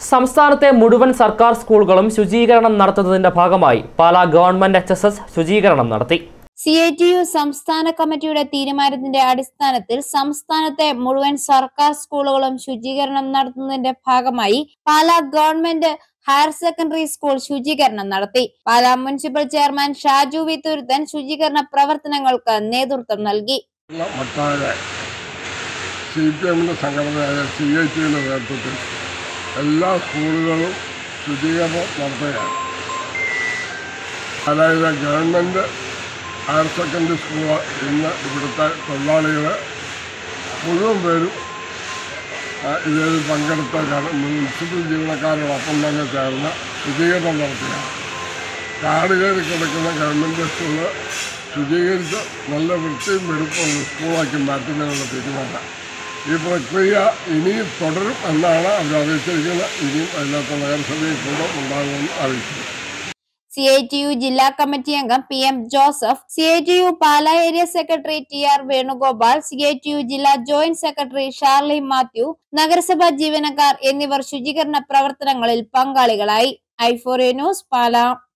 സംസ്ഥാനത്തെ മുഴുവൻ സർക്കാർ സ്കൂളുകളും ശുചീകരണം നടത്തുന്നതിന്റെ ഭാഗമായി പാലാ ഗവൺമെന്റ് HSS ശുചീകരണം നടത്തി. CITU സംസ്ഥാന കമ്മിറ്റിയുടെ തീരുമാനത്തിന്റെ അടിസ്ഥാനത്തിൽ സംസ്ഥാനത്തെ മുഴുവൻ സർക്കാർ സ്കൂളുകളും ശുചീകരണം നടത്തുന്നതിന്റെ ഭാഗമായി Pala government higher secondary school ശുചീകരണം നടത്തി. Pala municipal chairman Shaju V Thuruthan ശുചീകരണ പ്രവർത്തനങ്ങൾക്ക് നേതൃത്വം നൽകി. എല്ലാ സ്കൂളുകളും ശുചീകരണം നടത്തുകയാണ്. അതായത് ഗവൺമെൻറ് ഹയർ സെക്കൻഡറി സ്കൂൾ ഇന്ന് ഇവിടുത്തെ തൊഴിലാളികൾ മുഴുവൻ പേരും ഇതിൽ പങ്കെടുത്ത മുനിസിപ്പൽ ജീവനക്കാരോടൊപ്പം തന്നെ ചേർന്ന് ശുചീകരണം നടത്തുകയാണ്. കാട് കയറി കിടക്കുന്ന ഗവൺമെൻറ് സ്കൂള് ശുചീകരിച്ച് നല്ല വൃത്തിയും വെടുപ്പുള്ള സ്കൂളാക്കി മാറ്റുന്നതിനുള്ള തീരുമാനം. ഈ പ്രക്രിയ ഇനിയും തുടരും എന്നാണ് അവർ അറിയിച്ചിരിക്കുന്നത്. ഇനിയും അതിനകത്ത് നഗരസഭയിൽ കൂടെ ഉണ്ടാകുമെന്ന് അറിയിച്ചു. CITU ജില്ലാ കമ്മിറ്റി അംഗം PM Joseph, CITU Pala area secretary TR Venugopal, CITU ജില്ലാ ജോയിന്റ് സെക്രട്ടറി ഷാർലി മാത്യു, നഗരസഭാ ജീവനക്കാർ എന്നിവർ ശുചീകരണ പ്രവർത്തനങ്ങളിൽ പങ്കാളികളായി. i4A news Pala.